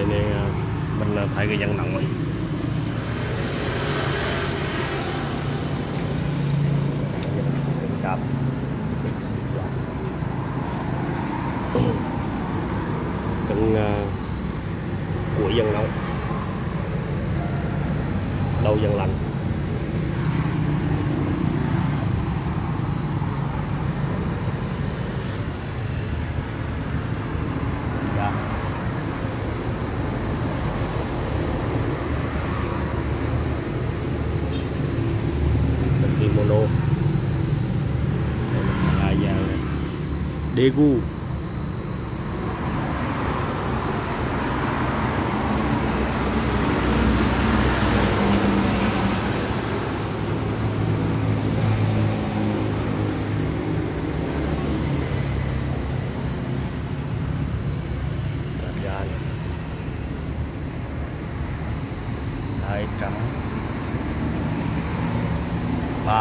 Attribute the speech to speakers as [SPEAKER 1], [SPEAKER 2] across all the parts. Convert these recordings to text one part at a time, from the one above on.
[SPEAKER 1] nên mình thấy cái dân nóng rồi. Cáp cân của dân nóng, đầu dân lạnh. Mono là dạng Daegu. Hai trăm ba.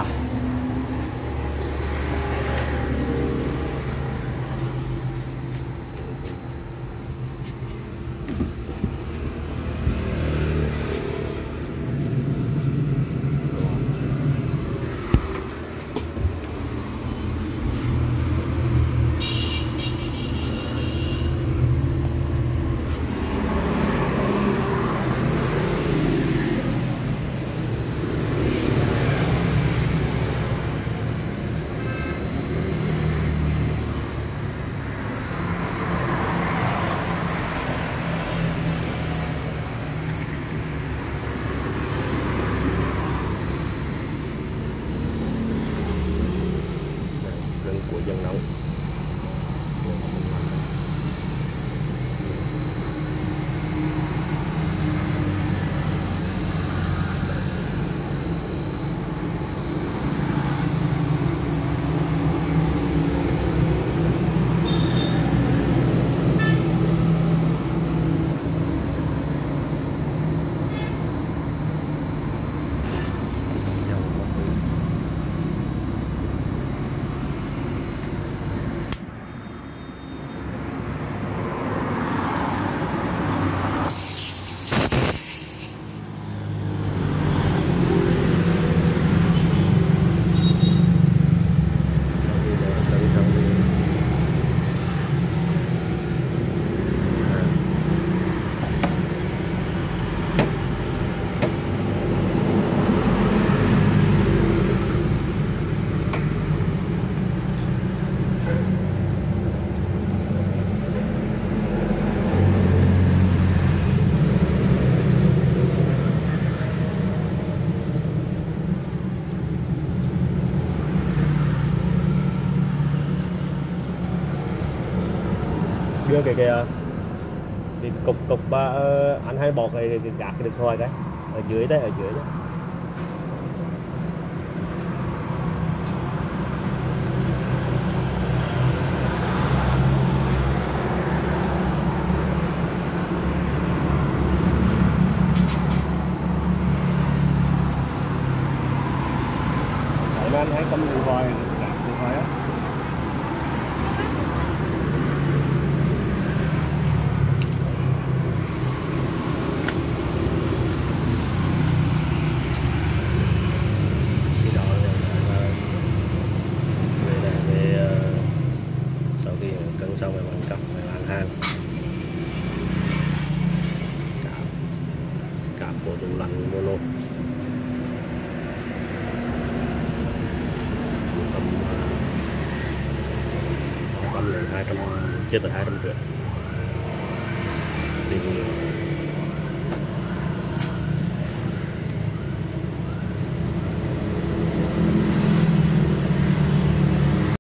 [SPEAKER 1] Của dân nóng. Đưa cái cục anh hay bọt cái gạt cái điện thoại cái ở dưới đấy, ở dưới đấy. Anh hãy cầm điện thoại, gạt điện thoại á. Xong rồi mình cặp mình bán hàng cả bộ tủ lạnh mono tầm lên 200, chưa tới 250 triệu.